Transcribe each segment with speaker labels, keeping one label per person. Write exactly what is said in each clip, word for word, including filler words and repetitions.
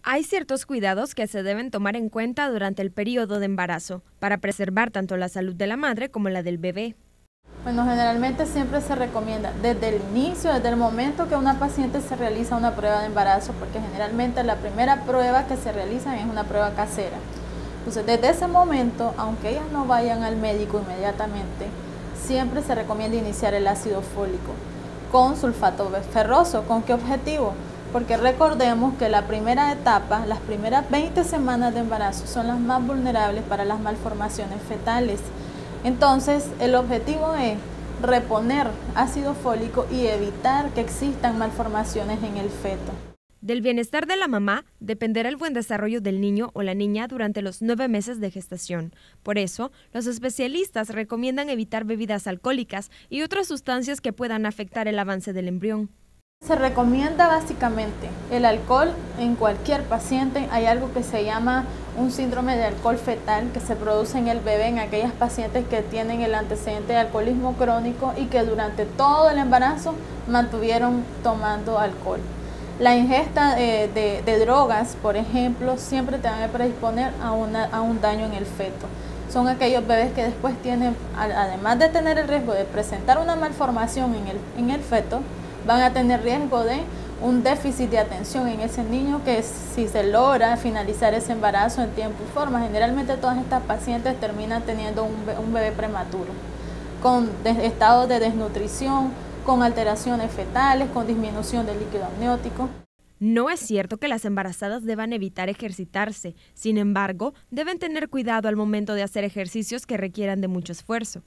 Speaker 1: Hay ciertos cuidados que se deben tomar en cuenta durante el periodo de embarazo para preservar tanto la salud de la madre como la del bebé.
Speaker 2: Bueno, generalmente siempre se recomienda desde el inicio, desde el momento que una paciente se realiza una prueba de embarazo, porque generalmente la primera prueba que se realiza es una prueba casera. Entonces, desde ese momento, aunque ellas no vayan al médico inmediatamente, siempre se recomienda iniciar el ácido fólico con sulfato ferroso. ¿Con qué objetivo? Porque recordemos que la primera etapa, las primeras veinte semanas de embarazo son las más vulnerables para las malformaciones fetales. Entonces, el objetivo es reponer ácido fólico y evitar que existan malformaciones en el feto.
Speaker 1: Del bienestar de la mamá dependerá el buen desarrollo del niño o la niña durante los nueve meses de gestación. Por eso, los especialistas recomiendan evitar bebidas alcohólicas y otras sustancias que puedan afectar el avance del embrión.
Speaker 2: Se recomienda básicamente el alcohol en cualquier paciente. Hay algo que se llama un síndrome de alcohol fetal que se produce en el bebé en aquellas pacientes que tienen el antecedente de alcoholismo crónico y que durante todo el embarazo mantuvieron tomando alcohol. La ingesta de, de, de drogas, por ejemplo, siempre te van a predisponer a, una, a un daño en el feto. Son aquellos bebés que después tienen, además de tener el riesgo de presentar una malformación en el, en el feto, van a tener riesgo de un déficit de atención en ese niño que si se logra finalizar ese embarazo en tiempo y forma, generalmente todas estas pacientes terminan teniendo un, un bebé prematuro, con estados de desnutrición, con alteraciones fetales, con disminución del líquido amniótico.
Speaker 1: No es cierto que las embarazadas deban evitar ejercitarse, sin embargo, deben tener cuidado al momento de hacer ejercicios que requieran de mucho esfuerzo.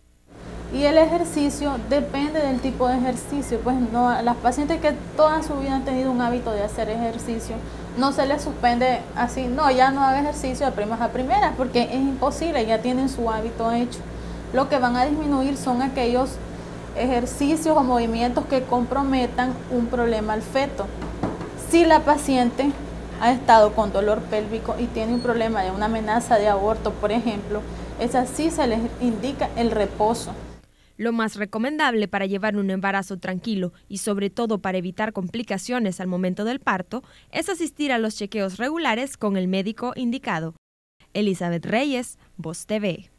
Speaker 2: Y el ejercicio depende del tipo de ejercicio, pues no, a las pacientes que toda su vida han tenido un hábito de hacer ejercicio, no se les suspende así, no, ya no haga ejercicio de primas a primeras, porque es imposible, ya tienen su hábito hecho. Lo que van a disminuir son aquellos ejercicios o movimientos que comprometan un problema al feto. Si la paciente ha estado con dolor pélvico y tiene un problema de una amenaza de aborto, por ejemplo, es así se les indica el reposo.
Speaker 1: Lo más recomendable para llevar un embarazo tranquilo y sobre todo para evitar complicaciones al momento del parto es asistir a los chequeos regulares con el médico indicado. Elizabeth Reyes, Voz T V.